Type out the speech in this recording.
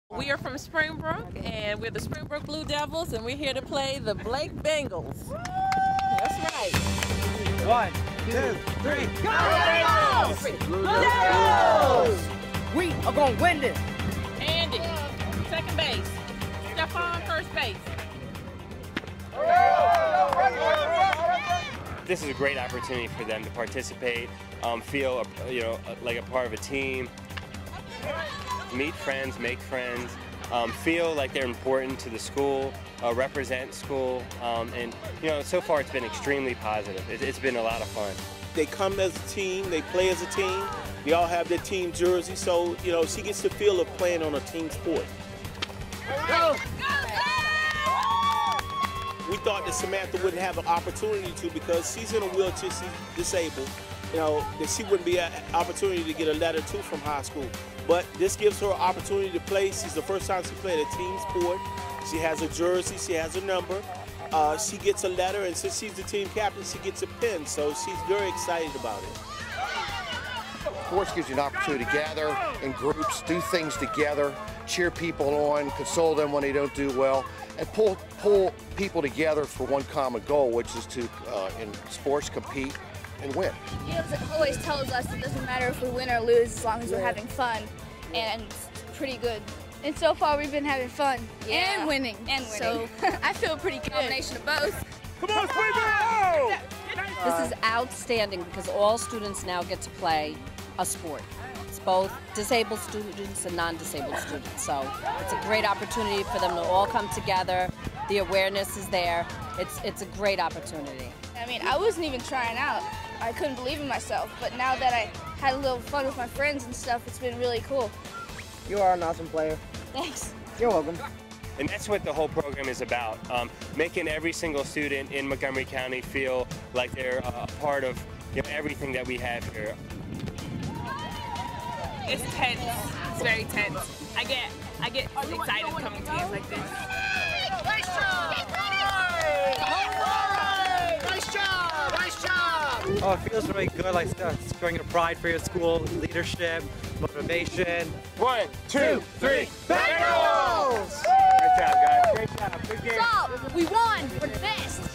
We are from Springbrook, and we're the Springbrook Blue Devils, and we're here to play the Blake Bengals. That's right. 1, 2, 3, go Bengals! Blue Devils! We are going to win this. Andy, second base. Stephon, first base. This is a great opportunity for them to participate, feel like a part of a team, meet friends, make friends, feel like they're important to the school, represent school, and so far it's been extremely positive. It's been a lot of fun. They come as a team, they play as a team, they all have their team jersey, so she gets the feel of playing on a team sport. Go! We thought that Samantha wouldn't have an opportunity to because she's in a wheelchair, she's disabled, that she wouldn't be an opportunity to get a letter to from high school. But this gives her an opportunity to play. She's the first time she played a team sport. She has a jersey, she has a number. She gets a letter, and since she's the team captain, she gets a pin, so she's very excited about it. Sports gives you an opportunity to gather in groups, do things together, cheer people on, console them when they don't do well, and pull people together for one common goal, which is to, in sports, compete and win. It always tells us it doesn't matter if we win or lose as long as we're having fun, and it's pretty good. And so far we've been having fun and winning. So I feel pretty good. Combination of both. Come on, Springbrook! This is outstanding because all students now get to play a sport. It's both disabled students and non-disabled students. So it's a great opportunity for them to all come together. The awareness is there. It's a great opportunity. I mean, I wasn't even trying out. I couldn't believe in myself, but now that I had a little fun with my friends and stuff, it's been really cool. You are an awesome player. Thanks. You're welcome. And that's what the whole program is about, making every single student in Montgomery County feel like they're a part of everything that we have here. It's tense. It's very tense. I get excited coming to games like this. Nice job! Nice job! Nice job! Oh, it feels really good, like showing your pride for your school, leadership, motivation. 1, 2, 3, Bengals! Great job, guys. Great job. Good game. So, we won. We're the best.